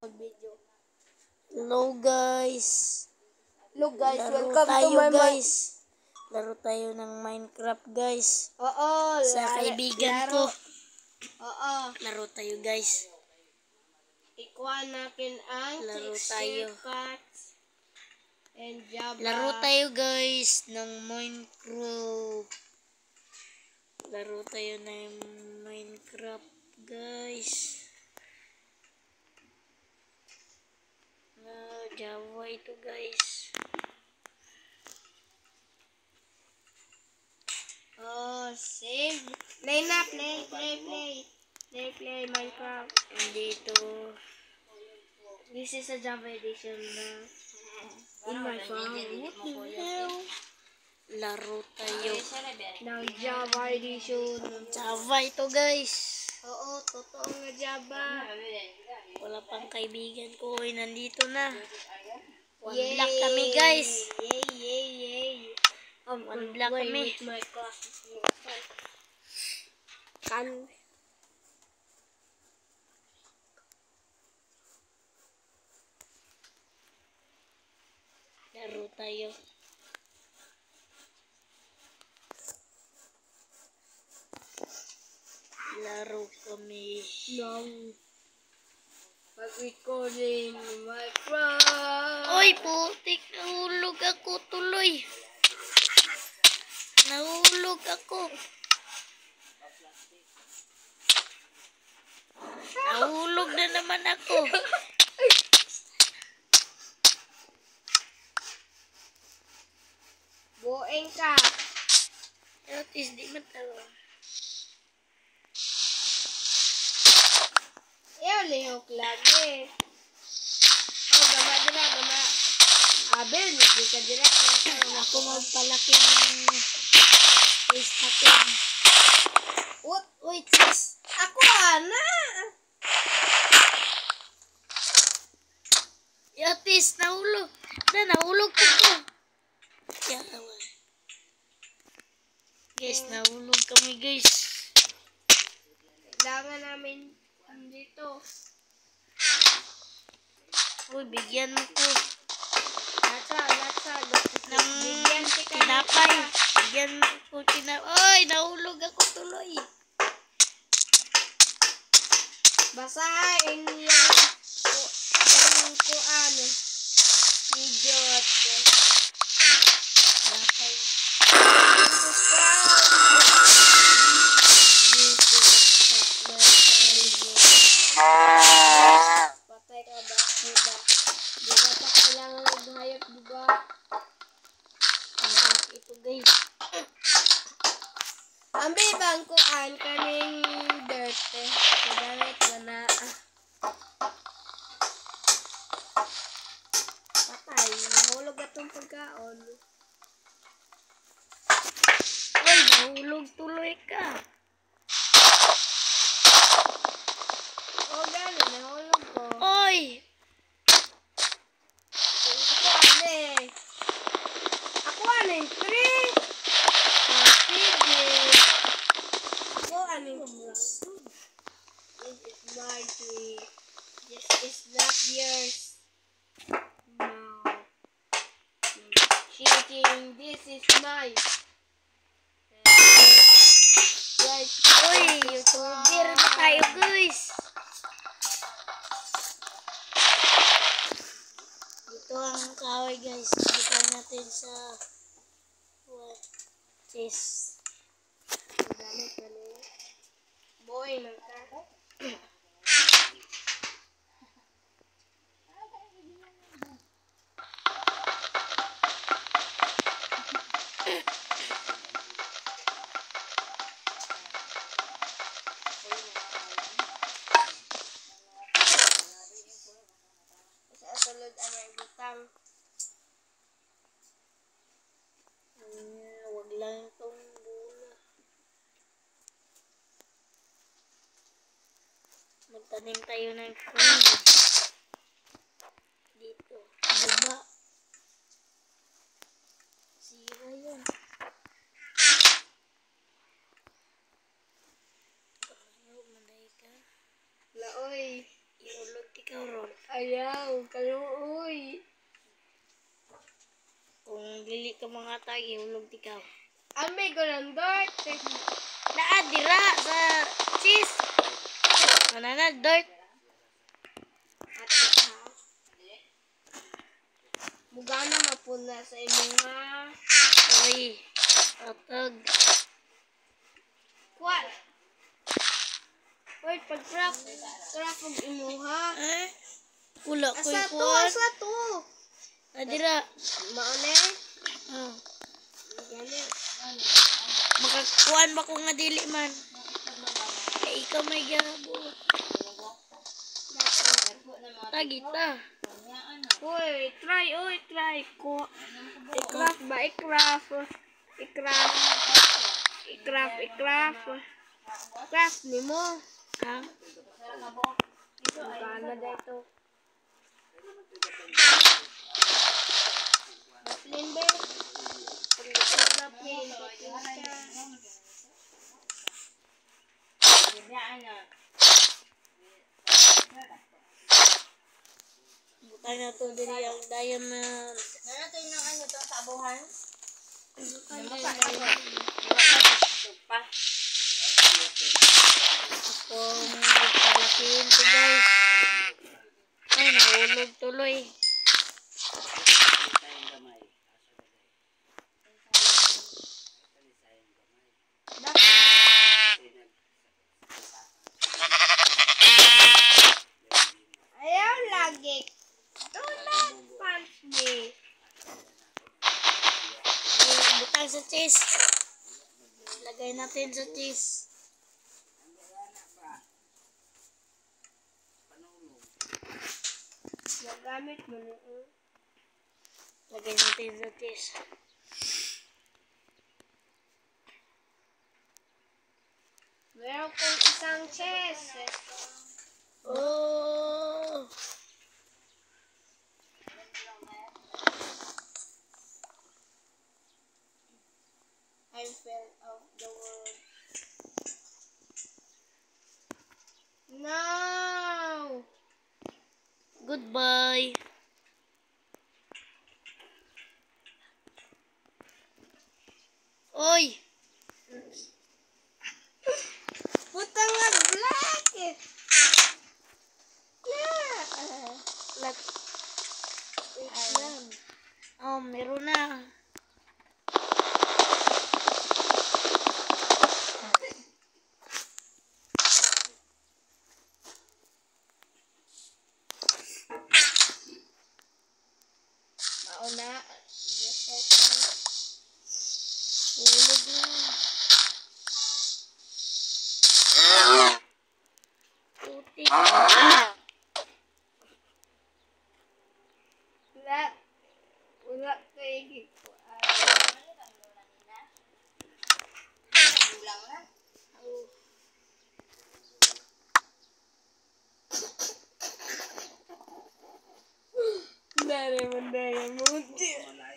video. Hello guys. Hello guys, Laro welcome tayo to my guys. Laro tayo ng Minecraft guys. Oo, Sa kaibigan ko. Oo. Laro tayo guys. Ikuha natin ang Laro texture tayo. packs and Java. Laro tayo guys ng Minecraft. Laro tayo ng Minecraft guys. Java ito guys. Oh, save. Play na, play Minecraft. Andito. This is a Java edition na in my phone. What the hell? Laro tayo Ng Java edition. Java ito guys. Oo, totoo nga Java. Wala pang kaibigan ko. Nandito na. One Yay! block kami guys. Yay. One block kami. With my classes. Kan. Laro tayo. Laro kami. Ng pag-recording Minecraft. Oy, putik. Nahulog ako tuloy. Nahulog ako. Nahulog na naman ako. Bueng ka. Otis, di matawa. Lihok lagi. Oh, gama. Abel, hindi ka dira. Ako magpalaki ng face natin. What? Uy, sis. Ako, ana. Otis, nahulog. Nahulog ko. Yawa. Guys, nahulog kami guys. Kailangan namin dito. Uy, bigyan mo ko. Latsa. Ng Bigyan kita. tinapay. Bigyan mo ko tinapay. Oy, nahulog ako tuloy. Basahin yung kuan. Video at Tinapay. patay ka ba? Diba? Diba pa kailangan maghayop, diba? Ito guys. Ang bibang kuan kaning dirt eh. Kagamit mo na. Patay. Nahulog atong pagkaon. Oy, nahulog tuloy ka. O gani, nahulog ko. Oy! Ako aning 3. Sige. Ako aning 2. This is my tree. This is not yours. No. Cheating. This is mine. Guys, Uy, YouTuber na tayo guys. Ito ang kahoy guys. Bigyan natin sa chest. boy, magka. Sulod ang may butang. Wag lang itong bula. Magtanim tayo ng tree. Dito. Baba. Sira yun. Manday ka. Laoy. Iulog ikaw ron. Ayaw, kaluoy. Kung dili ka mga tagi, hulog ikaw. Amay ko ng dart. Naadira sa cheese. Ano na, dirt. Mugana mapuna sa imuha. Uy, otog. What? Wait, pag-craft ang imuha. Eh? Wala ko Asa to, ikuan. asa to. Adira. Maone? Oh. Gani. Makakuan ba ko nga dili man? Eh, ikaw may gabot. Tagita. Uy, try ko. I-craft ba? Craft ni mo. Ha? Magana dito. Baslin ba? Butay na to diri ang diamond. Ito yung ano to, sabuhan? Akong palakihin to guys. Ay, nahulog tuloy. Ayaw lagi. Don't punch me. Butang sa cheese. Lagay natin sa cheese. Nagamit mo na. Lagay natin sa cheese. Meron kong isang chest. Oh! I fell off the world. No! Goodbye. Oy! Putang nga black! Yeah! Lag. Wait lang. Oh, meron na. Mauna. Hulog na. Putik. Wala kayo gito. Dari mo.